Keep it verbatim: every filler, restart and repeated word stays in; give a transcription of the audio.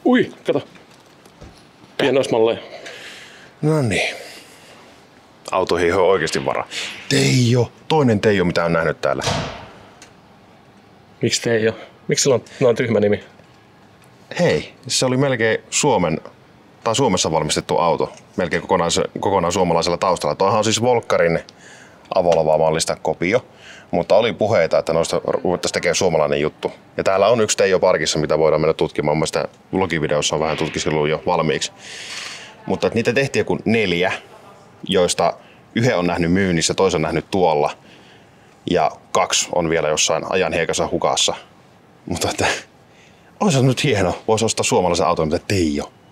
Ui, kato. Pienoismalleja. No niin. Autoihin ei ole oikeasti varaa. Teijo. Toinen Teijo, mitä on nähnyt täällä. Miksi Teijo? Miksi sillä on noin tyhmä nimi? Hei, se oli melkein Suomen, tai Suomessa valmistettu auto. Melkein kokonaan, kokonaan suomalaisella taustalla. Tuohan on siis Volkkarin avolavaa-mallista kopio. Mutta oli puheita, että noista ruvettaisiin tekemään suomalainen juttu. Ja täällä on yksi Teijo parkissa, mitä voidaan mennä tutkimaan. Mielestäni vlogivideossa on vähän tutkiskelua jo valmiiksi. Mutta niitä tehtiin joku neljä, joista yhden on nähnyt myynnissä, toisen on nähnyt tuolla. Ja kaksi on vielä jossain ajan hiekassa hukassa. Mutta että olisi nyt hieno, voisi ostaa suomalaisen auton, mitä Teijo.